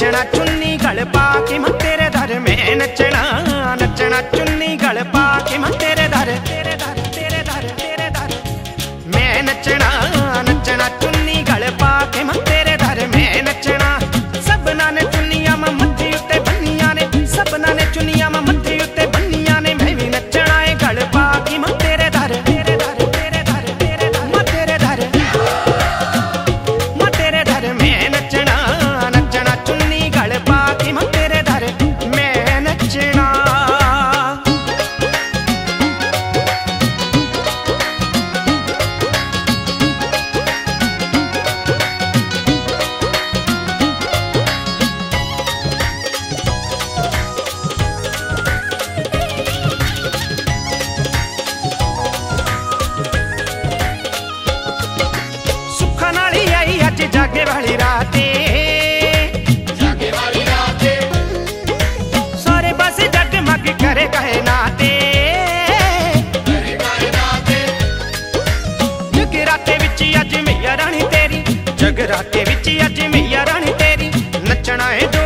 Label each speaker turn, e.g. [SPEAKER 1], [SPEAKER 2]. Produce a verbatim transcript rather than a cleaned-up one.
[SPEAKER 1] नचना चुन्नी गल पा के मैं तेरे दर में नचना, नचना चुन्नी गल पा के मैं तेरे दर, तेरे दर तेरे दर तेरे दर मैं नचना, नचना चुन्नी गल पा के मैं तेरे दर में नचना। सबना ने चुन्नियां मैं मत्थे उत्ते बन्नियां ने, सबना ने चुन्नियां मैं मत्थे उत्ते बन्नियां ने, मैं भी नचना है गल पा के मैं तेरे दर, तेरे दर तेरे दर तेरे दर मैं तेरे दर, मैं तेरे दर में नचना, नचना चुन्नी गल पा के मैं तेरे दर में नचना। जागे वाली राते, जागे वाली राते सारे बस जगमग करे कहे नाते, करे कहे नाते जगराते विच अज मैया रानी तेरी, जगराते विच अज मैया रानी तेरी नचना है।